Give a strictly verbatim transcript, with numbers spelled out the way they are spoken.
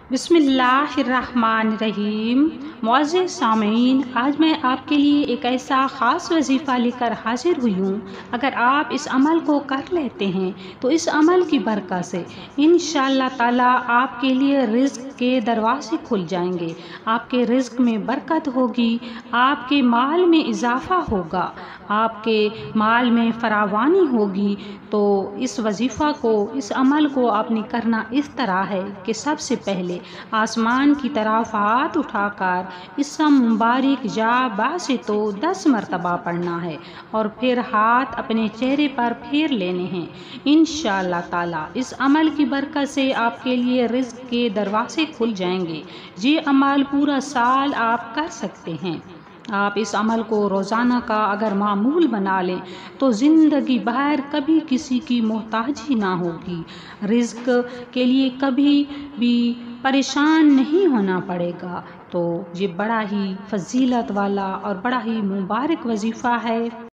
بسم اللہ الرحمن الرحیم۔ معزز سامعین، آج میں آپ کے لیے ایک ایسا خاص وظیفہ لے کر حاضر ہوئی ہوں۔ اگر آپ اس عمل کو کر لیتے ہیں تو اس عمل کی برکت سے انشاءاللہ تعالیٰ آپ کے لیے رزق کے دروازے کھل جائیں گے، آپ کے رزق میں برکت ہوگی، آپ کے مال میں اضافہ ہوگا، آپ کے مال میں فراوانی ہوگی۔ تو اس وظیفہ کو، اس عمل کو آپ نے کرنا اس طرح ہے کہ سب سے پہلے آسمان کی طرف ہاتھ اٹھا کر اسم مبارک یا باسطو دس مرتبہ پڑھنا ہے اور پھر ہاتھ اپنے چہرے پر پھیر لینے ہیں۔ انشاءاللہ تعالیٰ اس عمل کی برکت سے آپ کے لیے رزق کے دروازے کھل جائیں گے۔ یہ عمل پورا سال آپ کر سکتے ہیں۔ آپ اس عمل کو روزانہ کا اگر معمول بنا لیں تو زندگی بھر کبھی کسی کی محتاجی نہ ہوگی، رزق کے لیے کبھی بھی پریشان نہیں ہونا پڑے گا۔ تو یہ بڑا ہی فضیلت والا اور بڑا ہی مبارک وظیفہ ہے۔